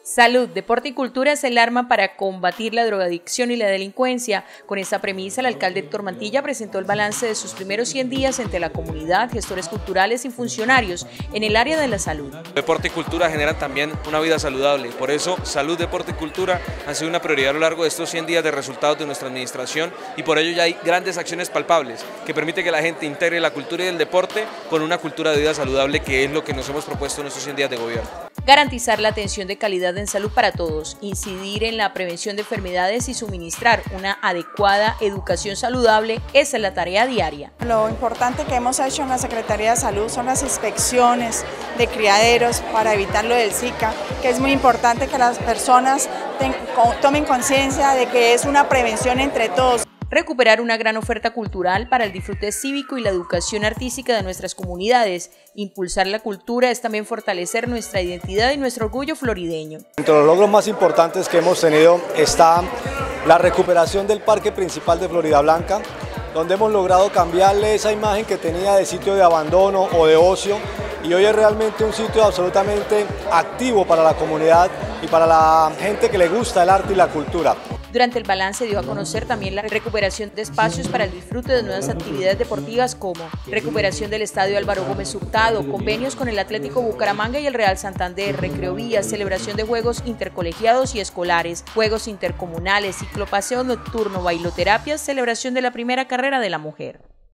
Salud, deporte y cultura es el arma para combatir la drogadicción y la delincuencia. Con esta premisa, el alcalde Héctor Mantilla presentó el balance de sus primeros 100 días entre la comunidad, gestores culturales y funcionarios en el área de la salud. Deporte y cultura generan también una vida saludable, por eso salud, deporte y cultura han sido una prioridad a lo largo de estos 100 días de resultados de nuestra administración y por ello ya hay grandes acciones palpables que permiten que la gente integre la cultura y el deporte con una cultura de vida saludable, que es lo que nos hemos propuesto en estos 100 días de gobierno. Garantizar la atención de calidad en salud para todos, incidir en la prevención de enfermedades y suministrar una adecuada educación saludable, esa es la tarea diaria. Lo importante que hemos hecho en la Secretaría de Salud son las inspecciones de criaderos para evitar lo del Zika, que es muy importante que las personas tomen conciencia de que es una prevención entre todos. Recuperar una gran oferta cultural para el disfrute cívico y la educación artística de nuestras comunidades. Impulsar la cultura es también fortalecer nuestra identidad y nuestro orgullo florideño. Entre los logros más importantes que hemos tenido está la recuperación del parque principal de Floridablanca, donde hemos logrado cambiarle esa imagen que tenía de sitio de abandono o de ocio, y hoy es realmente un sitio absolutamente activo para la comunidad y para la gente que le gusta el arte y la cultura. Durante el balance dio a conocer también la recuperación de espacios para el disfrute de nuevas actividades deportivas como recuperación del Estadio Álvaro Gómez Hurtado, convenios con el Atlético Bucaramanga y el Real Santander, recreovías, celebración de juegos intercolegiados y escolares, juegos intercomunales, ciclopaseo nocturno, bailoterapias, celebración de la primera carrera de la mujer.